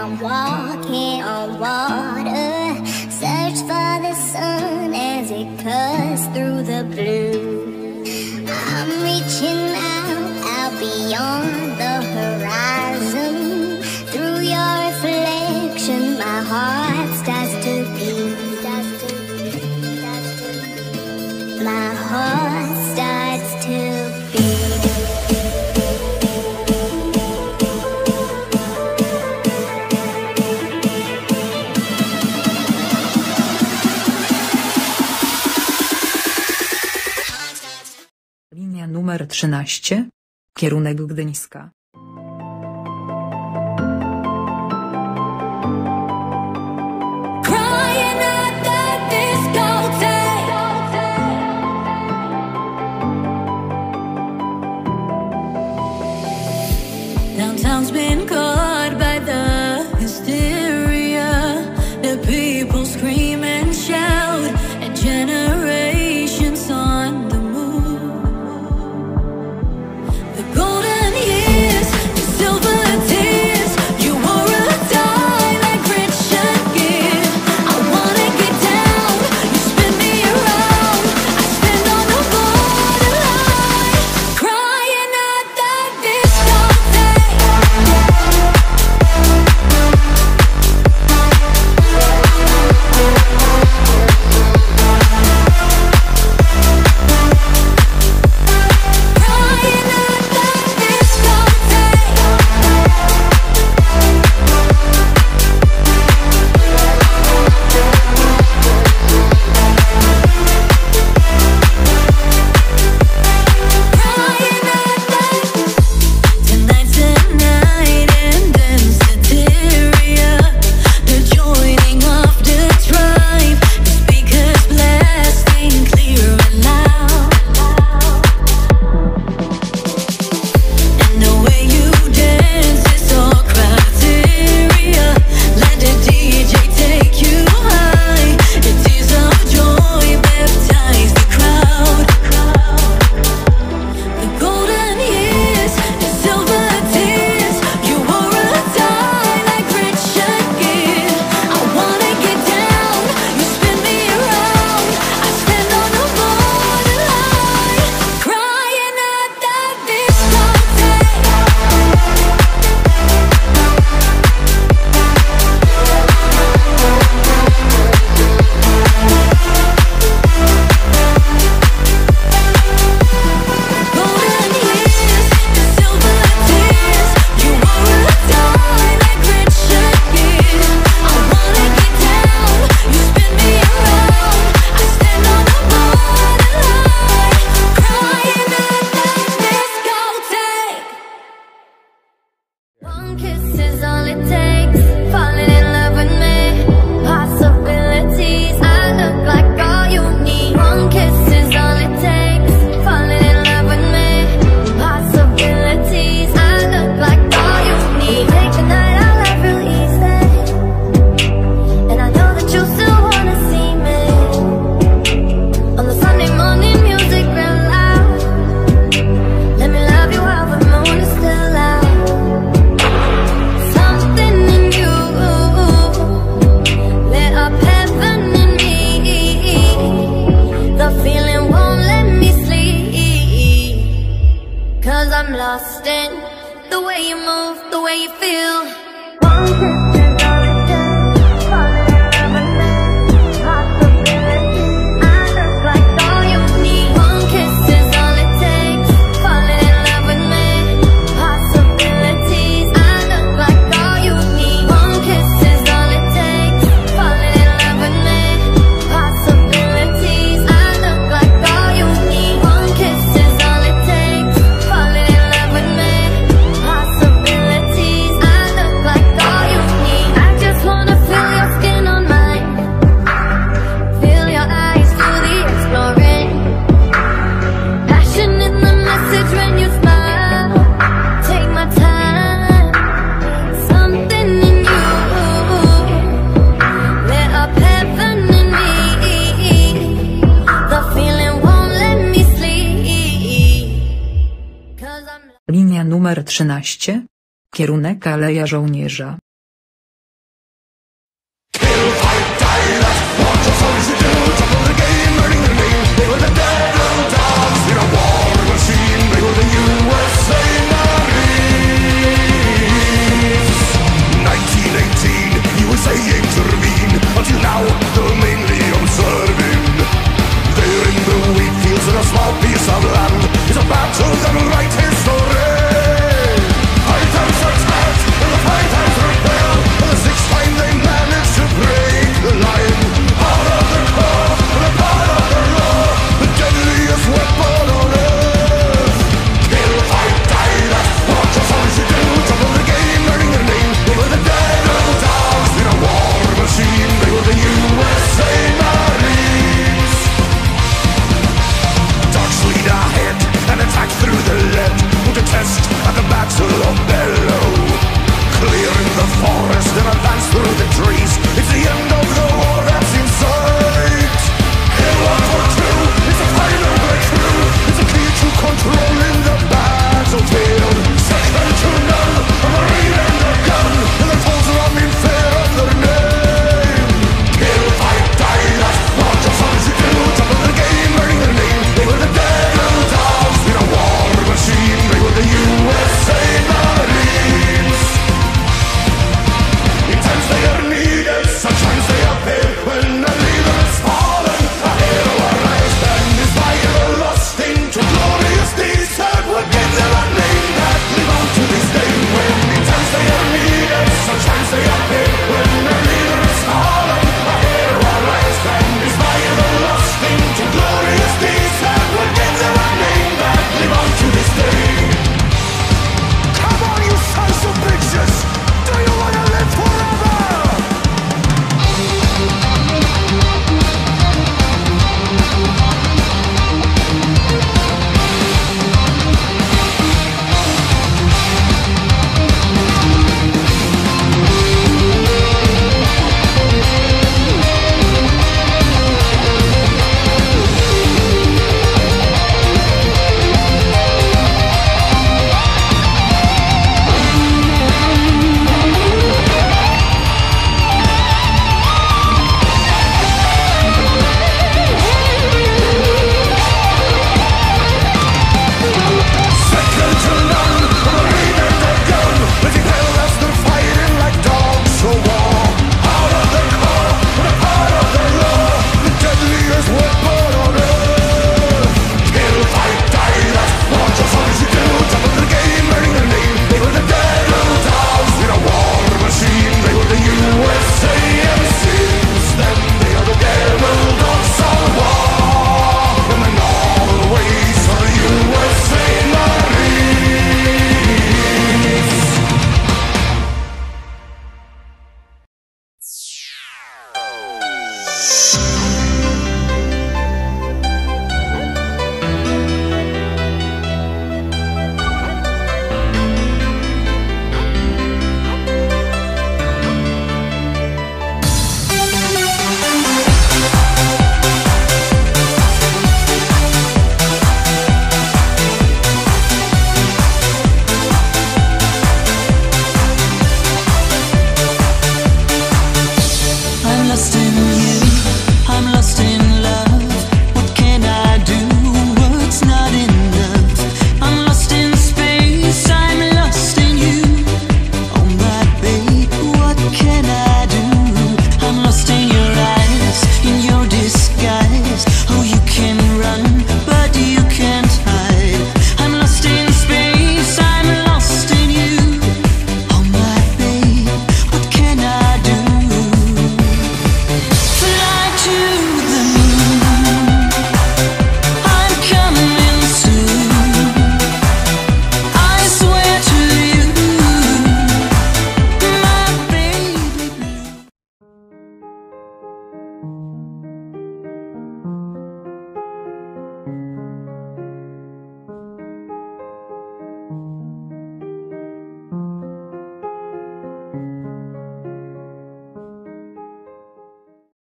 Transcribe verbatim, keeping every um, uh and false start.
I'm walking on water, search for the sun as it cuts through the blue. I'm reaching out, out beyond the horizon. Through your reflection, my heart starts to beat. My heart starts to beat. Linia numer trzynaście, kierunek Gdyńska. Downtown's been caught by the hysteria. The people scream and shout, and generations on the move. The golden years, the silver tears. You wore a die like Richard Gere. I wanna get down, you spin me around. I stand on the borderline, crying at the discotheque. One kiss is all it takes, falling in love with me. Possibilities, I look like all you need. One kiss is all it takes, falling in love with me. Possibilities, I look like all you need. Take the night out life real easy, and I know that you still wanna see me. On the Sunday morning, music real loud. Let me love you while the moon is still out. Cause I'm lost in the way you move, the way you feel. One kiss is all it takes, falling in love with me. Possibilities, I look like all you need. One kiss is all it takes, falling in love with me. Possibilities, I look like all you need. One kiss is all it takes, falling in love with me. Possibilities, I look like all you need. One kiss is all it takes, falling in love with me. Possibilities, I look like all you need. I just wanna feel your skin on mine, feel your eyes, do the exploring. Passion in the message when you smile. Take my time, something in you lit up heaven in me. The feeling won't let me sleep. Cause I'm Linia numer trzynaście, kierunek Aleja Żołnierza. Is it